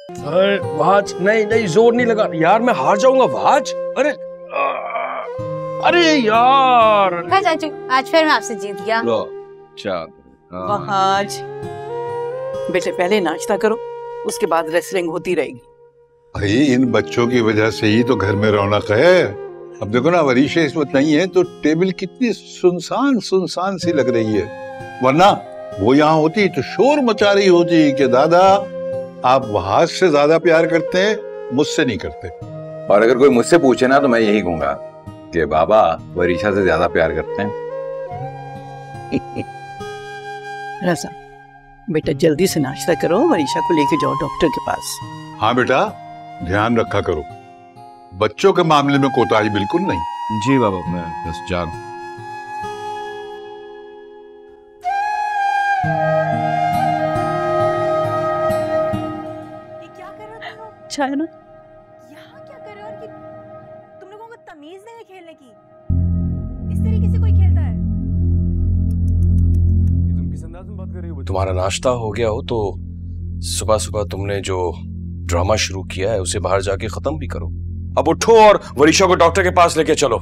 अरे वहाज, नहीं नहीं, जोर नहीं लगा यार, मैं हार जाऊंगा वहाज। अरे अरे यार। हाँ चाचू, आज फिर मैं आपसे जीत गया। लो चाँद। वहाज बेटे, पहले नाश्ता करो, उसके बाद रेसलिंग होती रहेगी। भाई इन बच्चों की वजह से ही तो घर में रौनक है। अब देखो ना, वरीशा इस वक्त नहीं है तो टेबल कितनी सुनसान सुनसान सी लग रही है, वरना वो यहाँ होती तो शोर मचा रही होती कि दादा आप वहाज से ज्यादा प्यार करते हैं, मुझसे नहीं करते। और अगर कोई मुझसे पूछे ना तो मैं यही कहूंगा कि बाबा वरीशा से ज्यादा प्यार करते हैं। रज़ा बेटा, जल्दी से नाश्ता करो, वरीशा को लेके जाओ डॉक्टर के पास। हाँ बेटा, ध्यान रखा करो, बच्चों के मामले में कोताही बिल्कुल नहीं। जी बाबा, मैं बस जा रहा हूं। अच्छा है ना? यहाँ क्या कर रहे हो? कि तुम लोगों को तमीज नहीं है खेलने की? इस तरीके से कोई खेलता है? तुम किस अंदाज में बात कर रही हो? तुम्हारा नाश्ता हो गया हो तो सुबह सुबह तुमने जो ड्रामा शुरू किया है उसे बाहर जाके खत्म भी करो। अब उठो और वरीशा को डॉक्टर के पास लेके चलो।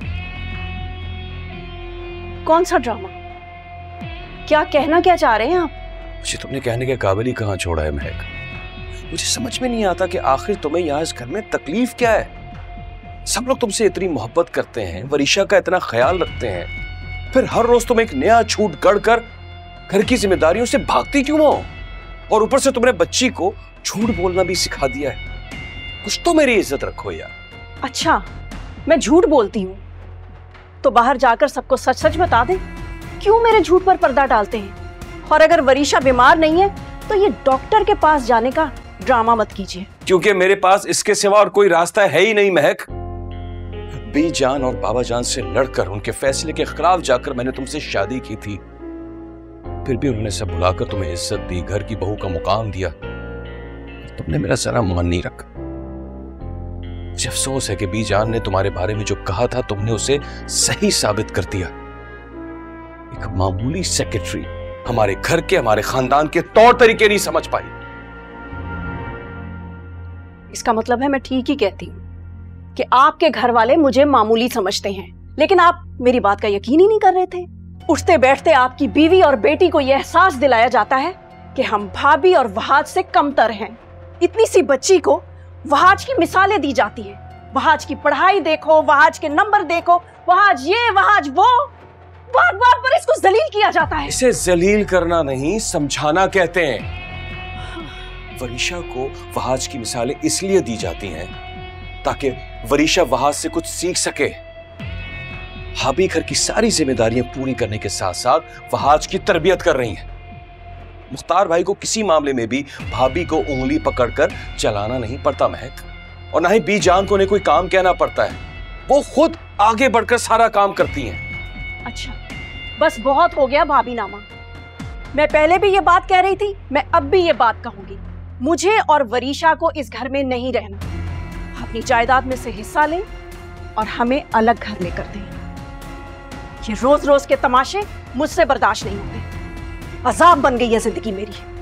कौन सा ड्रामा? क्या कहना क्या चाह रहे हैं आप? मुझे तुमने कहने के काबिल ही कहाँ छोड़ा है महक। मुझे समझ में नहीं आता कि आखिर तुम्हें यहाँ इस घर में तकलीफ क्या है। सब लोग तुमसे इतनी मोहब्बत करते हैं, वरीशा का इतना ख्याल रखते हैं, फिर हर रोज तुम एक नया छूट गढ़ कर घर की जिम्मेदारियों से भागती क्यों हो? और ऊपर से तुमने बच्ची को झूठ बोलना भी सिखा दिया है। कुछ तो मेरी इज्जत रखो यार। अच्छा, मैं झूठ बोलती हूँ तो बाहर जाकर सबको सच सच बता दें। क्यों मेरे झूठ पर पर्दा डालते हैं? और अगर वरीशा बीमार नहीं है तो ये डॉक्टर के पास जाने का ड्रामा मत कीजिए। क्योंकि मेरे पास इसके सिवा और कोई रास्ता है ही नहीं महक। बी जान और बाबा जान से लड़कर उनके फैसले के खिलाफ जाकर मैंने तुमसे शादी की थी, फिर भी उन्होंने सब भुलाकर तुम्हें इज्जत दी, घर की बहू का मुकाम दिया। तुमने मेरा जरा मान नहीं रखा। मुझे अफसोस है कि बी जान ने तुम्हारे बारे में जो कहा था तुमने उसे सही साबित कर दिया। एक मामूली सेक्रेटरी हमारे घर के, हमारे खानदान के तौर तरीके नहीं समझ पाई। इसका मतलब है मैं ठीक ही कहती हूँ कि आपके घर वाले मुझे मामूली समझते हैं, लेकिन आप मेरी बात का यकीन ही नहीं कर रहे थे। उठते बैठते आपकी बीवी और बेटी को यह एहसास दिलाया जाता है कि हम भाभी और वहाज से कमतर हैं। इतनी सी बच्ची को वहाज की मिसालें दी जाती हैं। वहाज की पढ़ाई देखो, वहाज के नंबर देखो, वहाज ये वहाज वो, बार बार पर इसको जलील किया जाता है। इसे जलील करना नहीं, समझाना कहते हैं। वरीशा को वहाज की मिसालें इसलिए दी जाती हैं ताकि वरीशा वहाज से कुछ सीख सके। भाभी घर की सारी जिम्मेदारियां पूरी करने के साथ साथ वहाज की तरबियत कर रही हैं। मुख्तार भाई को किसी मामले में भी भाभी को उंगली पकड़कर चलाना नहीं पड़ता महक, और ना ही बी जान को उन्हें कोई काम कहना पड़ता है। वो खुद आगे बढ़कर सारा काम करती हैं। अच्छा, बस बहुत हो गया भाभी नामा। मैं पहले भी ये बात कह रही थी, मैं अब भी ये बात कहूंगी। मुझे और वरीशा को इस घर में नहीं रहना। अपनी जायदाद में से हिस्सा लें और हमें अलग घर लेकर दें। ये रोज रोज के तमाशे मुझसे बर्दाश्त नहीं होते। अजाब बन गई है जिंदगी मेरी।